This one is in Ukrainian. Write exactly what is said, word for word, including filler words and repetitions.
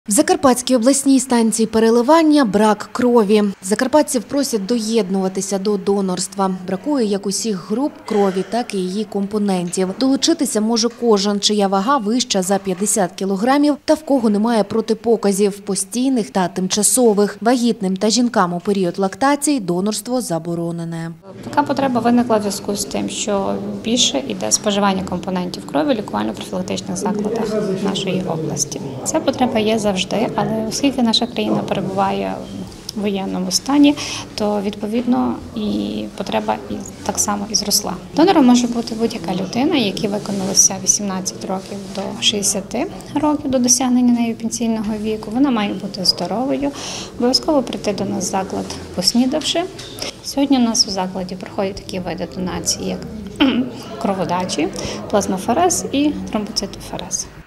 В Закарпатській обласній станції переливання брак крові. Закарпатців просять доєднуватися до донорства. Бракує як усіх груп крові, так і її компонентів. Долучитися може кожен, чия вага вища за п'ятдесят кілограмів та в кого немає протипоказів – постійних та тимчасових. Вагітним та жінкам у період лактації донорство заборонене. Така потреба виникла в зв'язку з тим, що більше йде споживання компонентів крові в лікувально-профілактичних закладах нашої області. Ця потреба є завжди, але оскільки наша країна перебуває в воєнному стані, то відповідно і потреба так само і зросла. Донором може бути будь-яка людина, якій виконалося вісімнадцять років до шістдесяти років, до досягнення нею пенсійного віку. Вона має бути здоровою, обов'язково прийти до нас в заклад поснідавши. Сьогодні у нас у закладі проходять такі види донації, як кроводачі, плазмоферез і тромбоцитоферез.